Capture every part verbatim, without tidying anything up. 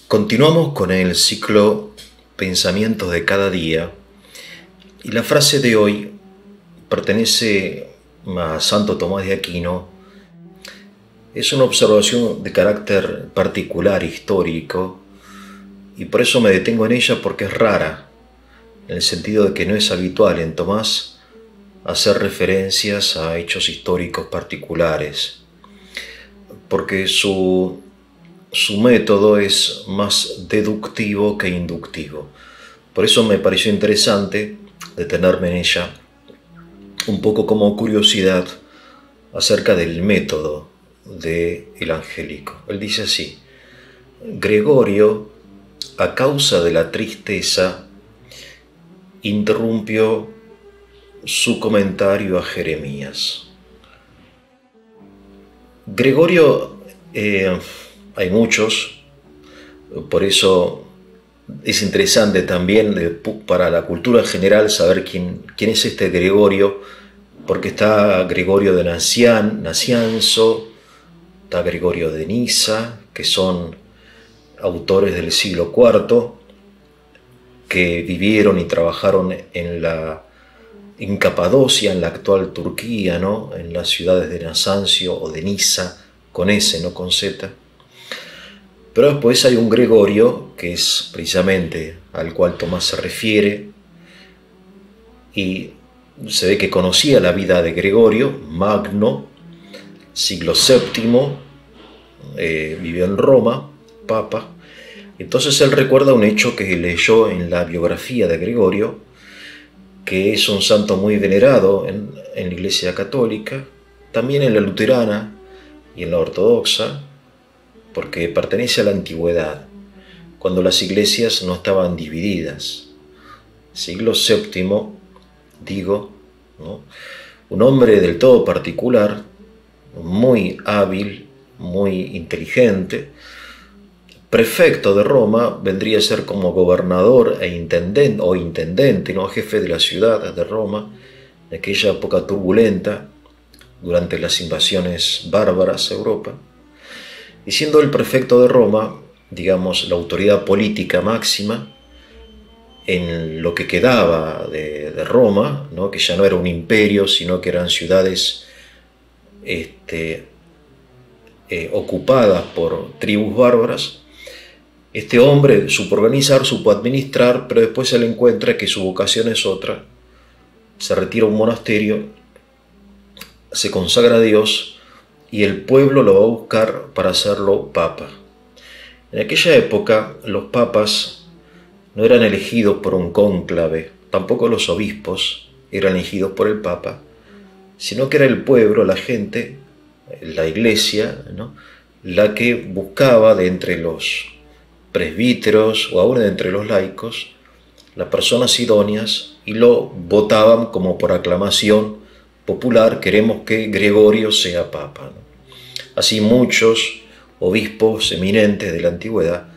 Continuamos con el ciclo Pensamientos de cada día y la frase de hoy pertenece a Santo Tomás de Aquino. Es una observación de carácter particular, histórico, y por eso me detengo en ella porque es rara, en el sentido de que no es habitual en Tomás hacer referencias a hechos históricos particulares, porque su Su método es más deductivo que inductivo. Por eso me pareció interesante detenerme en ella un poco como curiosidad acerca del método del angélico. Él dice así: Gregorio, a causa de la tristeza, interrumpió su comentario a Jeremías. Gregorio... Eh, Hay muchos, por eso es interesante también para la cultura general saber quién, quién es este Gregorio, porque está Gregorio de Nacian, Nacianzo, está Gregorio de Niza, que son autores del siglo cuarto, que vivieron y trabajaron en, la, en Capadocia, en la actual Turquía, ¿no? En las ciudades de Nasancio o de Niza, con S, no con Z. Pero después hay un Gregorio, que es precisamente al cual Tomás se refiere, y se ve que conocía la vida de Gregorio, Magno, siglo séptimo, eh, vivió en Roma, papa. Entonces él recuerda un hecho que leyó en la biografía de Gregorio, que es un santo muy venerado en, en la Iglesia Católica, también en la luterana y en la ortodoxa, porque pertenece a la antigüedad, cuando las iglesias no estaban divididas. Siglo séptimo, digo, ¿no? Un hombre del todo particular, muy hábil, muy inteligente, prefecto de Roma, vendría a ser como gobernador e intendente, o intendente, ¿no? Jefe de la ciudad de Roma, en aquella época turbulenta, durante las invasiones bárbaras a Europa. Y siendo el prefecto de Roma, digamos, la autoridad política máxima en lo que quedaba de, de Roma, ¿no? Que ya no era un imperio, sino que eran ciudades este, eh, ocupadas por tribus bárbaras, este hombre supo organizar, supo administrar, pero después se le encuentra que su vocación es otra. Se retira a un monasterio, se consagra a Dios, y el pueblo lo va a buscar para hacerlo papa. En aquella época los papas no eran elegidos por un cónclave, tampoco los obispos eran elegidos por el papa, sino que era el pueblo, la gente, la iglesia, ¿no? La que buscaba de entre los presbíteros o aún de entre los laicos las personas idóneas y lo votaban como por aclamación popular: queremos que Gregorio sea papa, ¿no? Así muchos obispos eminentes de la antigüedad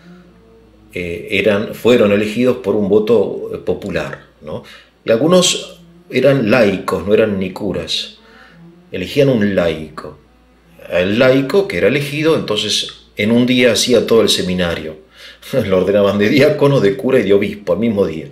eh, eran, fueron elegidos por un voto popular, ¿no? Y algunos eran laicos, no eran ni curas, elegían un laico. El laico que era elegido, entonces en un día hacía todo el seminario, lo ordenaban de diácono, de cura y de obispo al mismo día.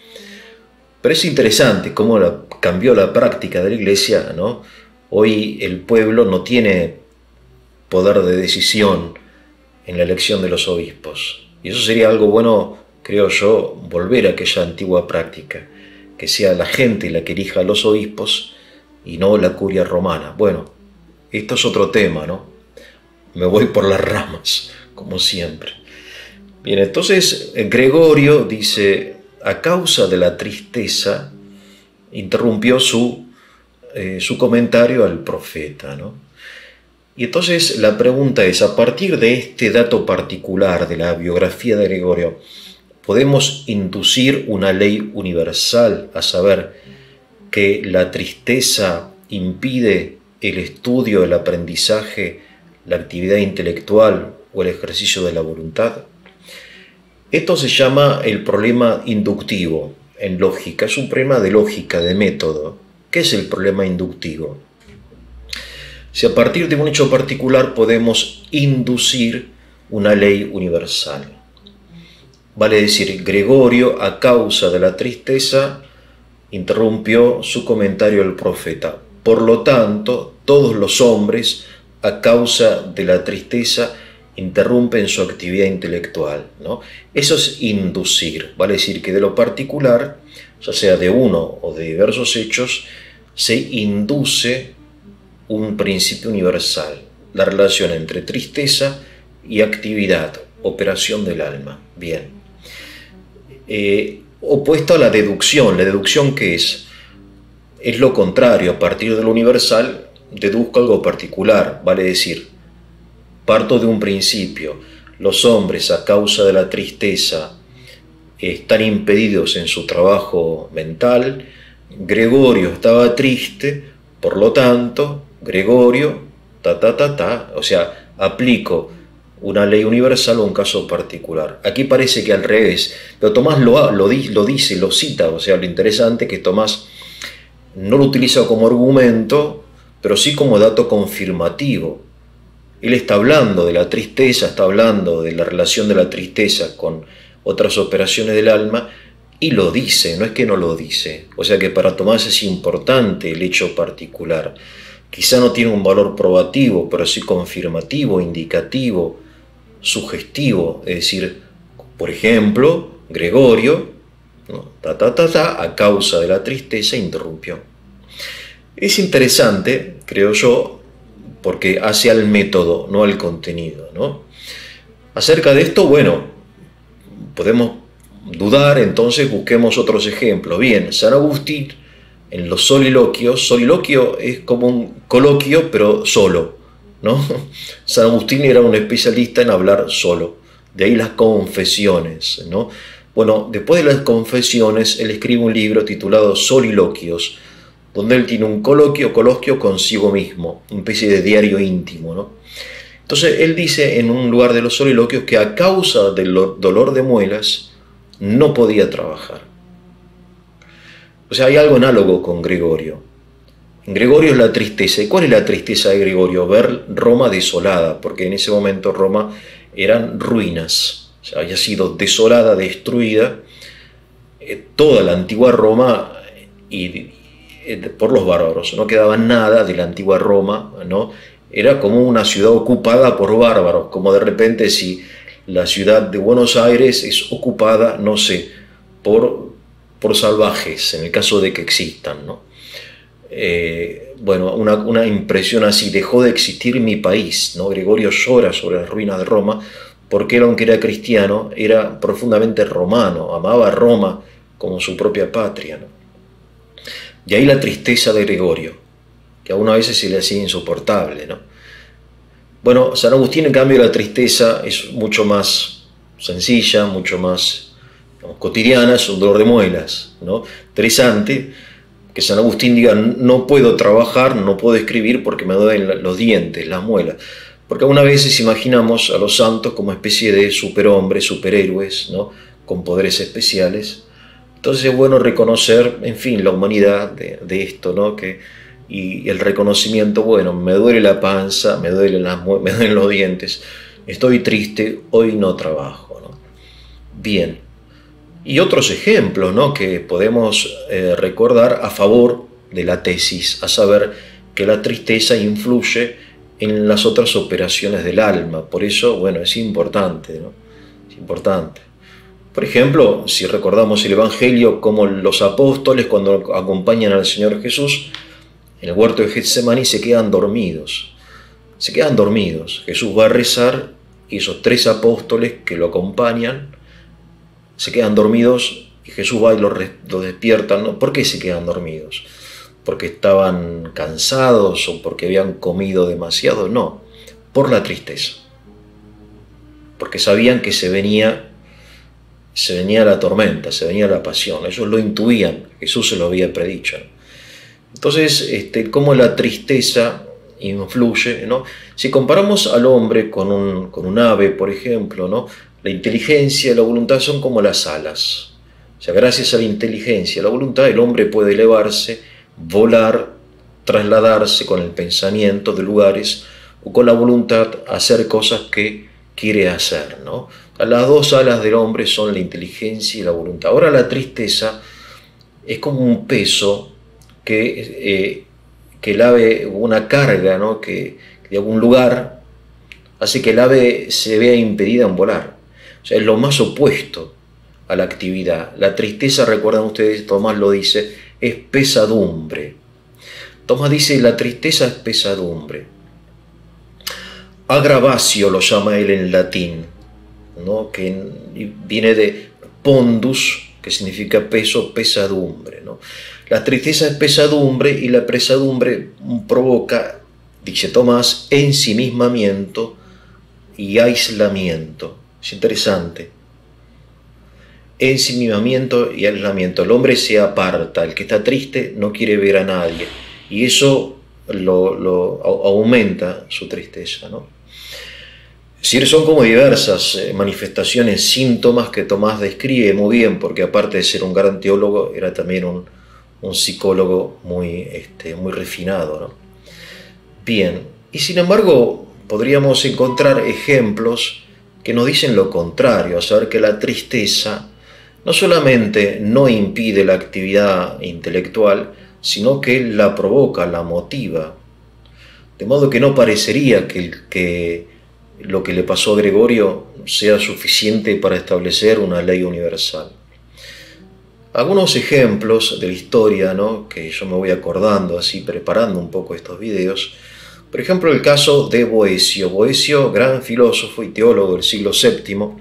Pero es interesante cómo la, cambió la práctica de la iglesia, ¿no? Hoy el pueblo no tiene poder de decisión en la elección de los obispos. Y eso sería algo bueno, creo yo, volver a aquella antigua práctica, que sea la gente la que elija a los obispos y no la curia romana. Bueno, esto es otro tema, ¿no? Me voy por las ramas, como siempre. Bien, entonces Gregorio dice: a causa de la tristeza, interrumpió su, eh, su comentario al profeta, ¿no? Y entonces la pregunta es, a partir de este dato particular de la biografía de Gregorio, ¿podemos inducir una ley universal, a saber que la tristeza impide el estudio, el aprendizaje, la actividad intelectual o el ejercicio de la voluntad? Esto se llama el problema inductivo en lógica. Es un problema de lógica, de método. ¿Qué es el problema inductivo? Si a partir de un hecho particular podemos inducir una ley universal. vale decir, Gregorio, a causa de la tristeza, interrumpió su comentario el profeta. Por lo tanto, todos los hombres, a causa de la tristeza, interrumpen su actividad intelectual, ¿no? Eso es inducir, vale decir que de lo particular, ya sea de uno o de diversos hechos, se induce un principio universal, la relación entre tristeza y actividad, operación del alma. Bien. Eh, opuesto a la deducción. ¿La deducción qué es? Es lo contrario. A partir de lo universal, deduzco algo particular, vale decir, parto de un principio. Los hombres, a causa de la tristeza, están impedidos en su trabajo mental. Gregorio estaba triste, por lo tanto, Gregorio, ta, ta, ta, ta, o sea, aplico una ley universal o un caso particular. Aquí parece que al revés, pero Tomás lo, lo, lo dice, lo cita, o sea, lo interesante es que Tomás no lo utiliza como argumento, pero sí como dato confirmativo. Él está hablando de la tristeza, está hablando de la relación de la tristeza con otras operaciones del alma, y lo dice, no es que no lo dice. O sea que para Tomás es importante el hecho particular. Quizá no tiene un valor probativo, pero sí confirmativo, indicativo, sugestivo. Es decir, por ejemplo, Gregorio, ¿no? ta, ta, ta, ta, a causa de la tristeza interrumpió. Es interesante, creo yo, porque hace al método, no al contenido, ¿no? Acerca de esto, bueno, podemos dudar, entonces busquemos otros ejemplos. Bien, San Agustín, en los soliloquios, soliloquio es como un coloquio, pero solo, ¿no? San Agustín era un especialista en hablar solo, de ahí las confesiones, ¿no? Bueno, después de las confesiones, él escribe un libro titulado Soliloquios, donde él tiene un coloquio, coloquio consigo mismo, una especie de diario íntimo, ¿no? Entonces él dice en un lugar de los soliloquios que a causa del dolor de muelas no podía trabajar. O sea, hay algo análogo con Gregorio. En Gregorio es la tristeza. ¿Y cuál es la tristeza de Gregorio? Ver Roma desolada, porque en ese momento Roma eran ruinas, o sea, había sido desolada, destruida, eh, toda la antigua Roma y por los bárbaros, no quedaba nada de la antigua Roma, ¿no? Era como una ciudad ocupada por bárbaros, como de repente si la ciudad de Buenos Aires es ocupada, no sé, por, por salvajes, en el caso de que existan, ¿no? Eh, bueno, una, una impresión así, dejó de existir mi país, ¿no? Gregorio llora sobre las ruinas de Roma, porque él, aunque era cristiano, era profundamente romano, amaba a Roma como su propia patria, ¿no? Y ahí la tristeza de Gregorio, que a uno a veces se le hacía insoportable, ¿no? Bueno, San Agustín, en cambio, la tristeza es mucho más sencilla, mucho más, digamos, cotidiana, es un dolor de muelas, ¿no? Interesante que San Agustín diga, no puedo trabajar, no puedo escribir porque me duelen los dientes, las muelas. Porque algunas veces imaginamos a los santos como especie de superhombres, superhéroes, ¿no? Con poderes especiales. Entonces es bueno reconocer, en fin, la humanidad de, de esto, ¿no? Que, y el reconocimiento, bueno, me duele la panza, me duelen, las, me duelen los dientes, estoy triste, hoy no trabajo, ¿no? Bien. Y otros ejemplos, ¿no? Que podemos eh, recordar a favor de la tesis, a saber que la tristeza influye en las otras operaciones del alma. Por eso, bueno, es importante, ¿no? Es importante. Por ejemplo, si recordamos el Evangelio, como los apóstoles cuando acompañan al Señor Jesús en el huerto de Getsemaní se quedan dormidos. Se quedan dormidos. Jesús va a rezar y esos tres apóstoles que lo acompañan se quedan dormidos y Jesús va y los lo despierta. ¿No? ¿Por qué se quedan dormidos? ¿Porque estaban cansados o porque habían comido demasiado? No, por la tristeza. Porque sabían que se venía se venía la tormenta, se venía la pasión, ellos lo intuían, Jesús se lo había predicho. Entonces, este, cómo la tristeza influye, ¿no? Si comparamos al hombre con un, con un ave, por ejemplo, ¿no? La inteligencia y la voluntad son como las alas. O sea, gracias a la inteligencia y la voluntad, el hombre puede elevarse, volar, trasladarse con el pensamiento de lugares, o con la voluntad hacer cosas que quiere hacer, ¿no? Las dos alas del hombre son la inteligencia y la voluntad. Ahora la tristeza es como un peso que, eh, que el ave, una carga, ¿no? que de algún lugar hace que el ave se vea impedida en volar. O sea, es lo más opuesto a la actividad. La tristeza, recuerdan ustedes, Tomás lo dice, es pesadumbre. Tomás dice, la tristeza es pesadumbre. Agravatio lo llama él en latín, ¿no? Que viene de pondus, que significa peso, pesadumbre, ¿no? La tristeza es pesadumbre y la pesadumbre provoca, dice Tomás, ensimismamiento y aislamiento. Es interesante. Ensimismamiento y aislamiento. El hombre se aparta, el que está triste no quiere ver a nadie y eso lo, lo aumenta su tristeza, ¿no? Sí, son como diversas manifestaciones, síntomas que Tomás describe muy bien, porque aparte de ser un gran teólogo, era también un, un psicólogo muy, este, muy refinado, ¿no? Bien, y sin embargo podríamos encontrar ejemplos que nos dicen lo contrario, a saber que la tristeza no solamente no impide la actividad intelectual, sino que la provoca, la motiva. De modo que no parecería que, que lo que le pasó a Gregorio sea suficiente para establecer una ley universal. Algunos ejemplos de la historia, ¿no? Que yo me voy acordando así, preparando un poco estos videos. Por ejemplo, el caso de Boecio. Boecio, gran filósofo y teólogo del siglo séptimo,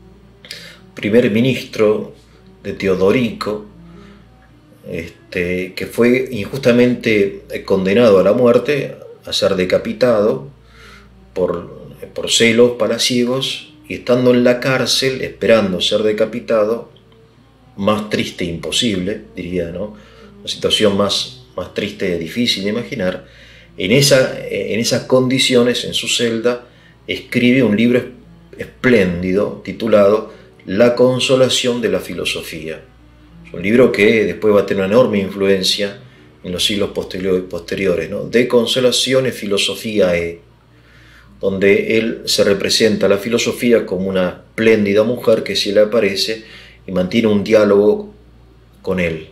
primer ministro de Teodorico, este, que fue injustamente condenado a la muerte, a ser decapitado por, por celos palaciegos, y estando en la cárcel, esperando ser decapitado, más triste imposible, diría, ¿no? Una situación más, más triste y difícil de imaginar. En, esa, en esas condiciones, en su celda, escribe un libro espléndido titulado La consolación de la filosofía. Es un libro que después va a tener una enorme influencia en los siglos posteriores, ¿no? De Consolazione Philosophiae, donde él se representa a la filosofía como una espléndida mujer que se le aparece y mantiene un diálogo con él.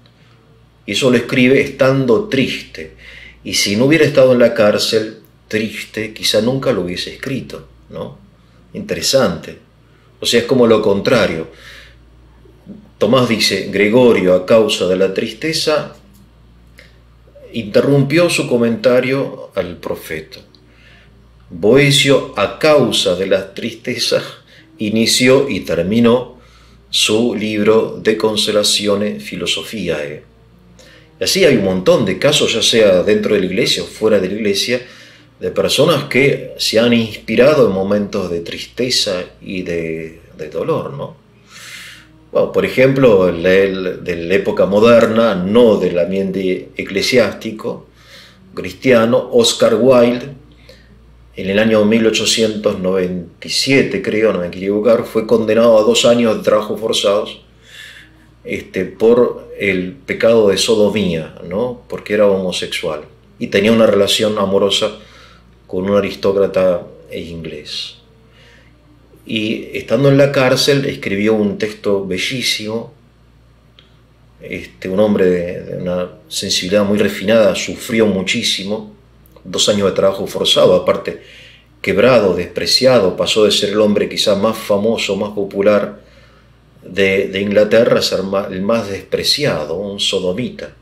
Y eso lo escribe estando triste. Y si no hubiera estado en la cárcel triste, quizá nunca lo hubiese escrito, ¿no? Interesante. O sea, es como lo contrario. Tomás dice, Gregorio, a causa de la tristeza, interrumpió su comentario al profeta. Boecio, a causa de la tristeza, inició y terminó su libro De Consolazione Philosophiae. Y así hay un montón de casos, ya sea dentro de la iglesia o fuera de la iglesia, de personas que se han inspirado en momentos de tristeza y de, de dolor, ¿no? Bueno, por ejemplo, el, de la época moderna, no del ambiente eclesiástico, cristiano, Oscar Wilde, en el año mil ochocientos noventa y siete, creo, no me quiero equivocar, fue condenado a dos años de trabajo forzados este, por el pecado de sodomía, ¿no? Porque era homosexual y tenía una relación amorosa con un aristócrata inglés. Y estando en la cárcel escribió un texto bellísimo. Este, un hombre de, de una sensibilidad muy refinada, sufrió muchísimo, dos años de trabajo forzado, aparte quebrado, despreciado, pasó de ser el hombre quizás más famoso, más popular de, de Inglaterra a ser más, el más despreciado, un sodomita.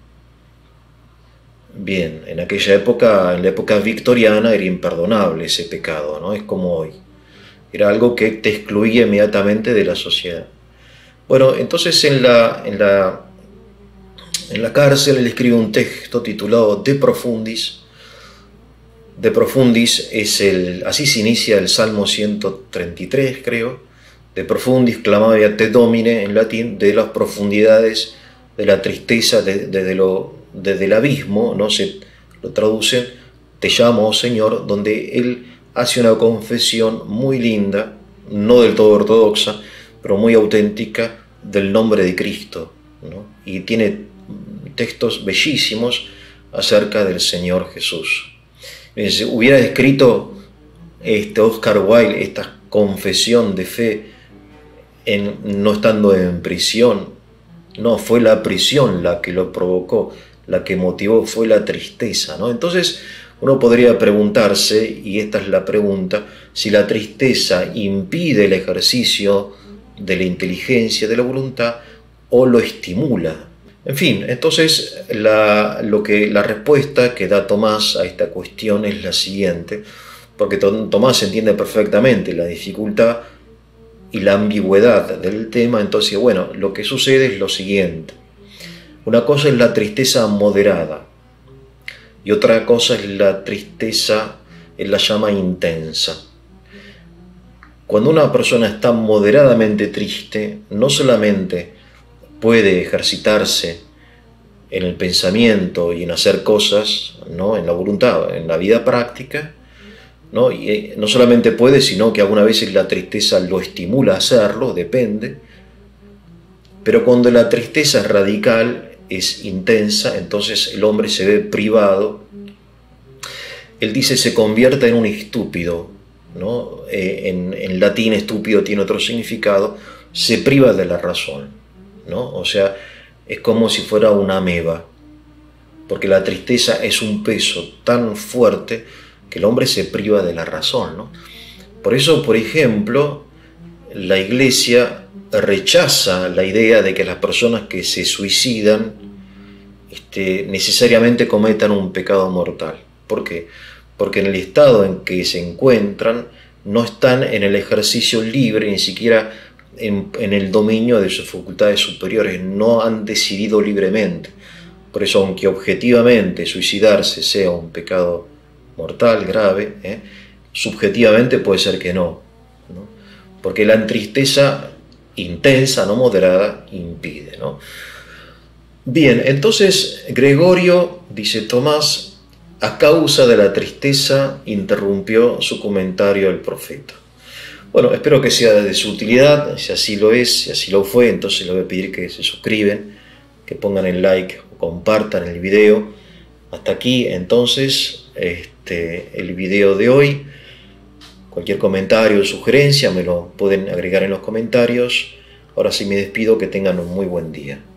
Bien, en aquella época, en la época victoriana, era imperdonable ese pecado, ¿no? Es como hoy. Era algo que te excluía inmediatamente de la sociedad. Bueno, entonces en la, en la, en la cárcel él escribe un texto titulado De Profundis. De Profundis es el, así se inicia el Salmo ciento treinta y tres, creo. De Profundis, clamavi te Domine, en latín, de las profundidades de la tristeza, desde de, de lo, de el abismo, ¿no? Se lo traducen, te llamo, oh Señor, donde él hace una confesión muy linda, no del todo ortodoxa, pero muy auténtica, del nombre de Cristo, ¿no? Y tiene textos bellísimos acerca del Señor Jesús. Si hubiera escrito este Oscar Wilde estas confesión de fe en, no estando en prisión. No, fue la prisión la que lo provocó, la que motivó, fue la tristeza, ¿no? Entonces uno podría preguntarse, y esta es la pregunta, si la tristeza impide el ejercicio de la inteligencia, de la voluntad, o lo estimula. En fin, entonces la, lo que, la respuesta que da Tomás a esta cuestión es la siguiente, porque Tomás entiende perfectamente la dificultad y la ambigüedad del tema. Entonces, bueno, lo que sucede es lo siguiente. Una cosa es la tristeza moderada y otra cosa es la tristeza, él la llama intensa. Cuando una persona está moderadamente triste, no solamente puede ejercitarse en el pensamiento y en hacer cosas, ¿no?, en la voluntad, en la vida práctica, ¿no? Y no solamente puede, sino que algunas veces la tristeza lo estimula a hacerlo, depende. Pero cuando la tristeza es radical, es intensa, entonces el hombre se ve privado. Él dice, se convierte en un estúpido, ¿no? Eh, en, en latín estúpido tiene otro significado, se priva de la razón, ¿no? O sea, es como si fuera una ameba, porque la tristeza es un peso tan fuerte que el hombre se priva de la razón, ¿no? Por eso, por ejemplo, la Iglesia rechaza la idea de que las personas que se suicidan este, necesariamente cometan un pecado mortal. ¿Por qué? Porque en el estado en que se encuentran no están en el ejercicio libre, ni siquiera en, en el dominio de sus facultades superiores, no han decidido libremente. Por eso, aunque objetivamente suicidarse sea un pecado mortal, grave, ¿eh? subjetivamente puede ser que no, ¿no? Porque la tristeza intensa, no moderada, impide, ¿no? Bien, entonces Gregorio, dice Tomás, a causa de la tristeza interrumpió su comentario el profeta. Bueno, espero que sea de su utilidad. Si así lo es, si así lo fue, entonces les voy a pedir que se suscriben, que pongan el like o compartan el video. Hasta aquí entonces este, el video de hoy. Cualquier comentario o sugerencia me lo pueden agregar en los comentarios. Ahora sí me despido, que tengan un muy buen día.